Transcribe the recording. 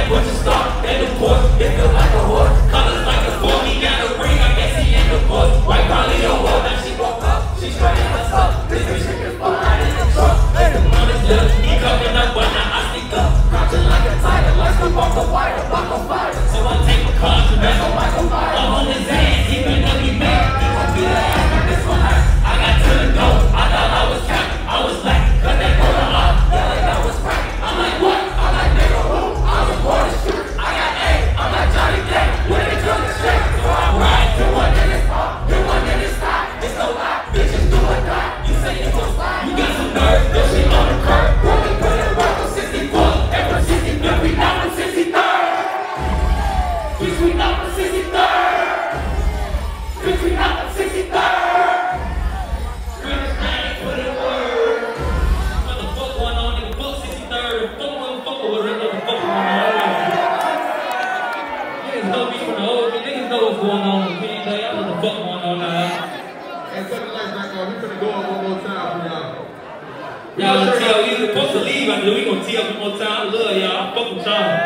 like what you start. And of course, it feel like a horse. Colors like a sport, he got a ring, I guess he in the boy. White probably a whore, now she woke up. She straight in her stuff. This bitch chicken behind in the truck. The money's left, he coming up, but now I sneak up. Crouching like a tiger, let's go off the wire, block on fire. So I take my contraband, I'm on his ass, he been up, he mad. He gon' be the ass, but this one hurt. I got to the goal, I thought I was capping, I was lacking, cut that quarter off, yeah, like I was cracking. I'm like, what? I'm like, nigga, who? I was born to shoot. I got A, I'm like Johnny Day, when they drug the shit. So I ride, you one in his palm, you one in his thigh. It's no lie, bitches do or die. You say you gon' slide, you got some nerve, that shit on the curb. Rolling, put it right on 64, and from 63, we down to 63rd. Bitch, we down to 63rd. Bitch, we down to 63rd. Y'all tell we supposed to leave after we gonna tee up one more time. I love y'all. Fuck with y'all.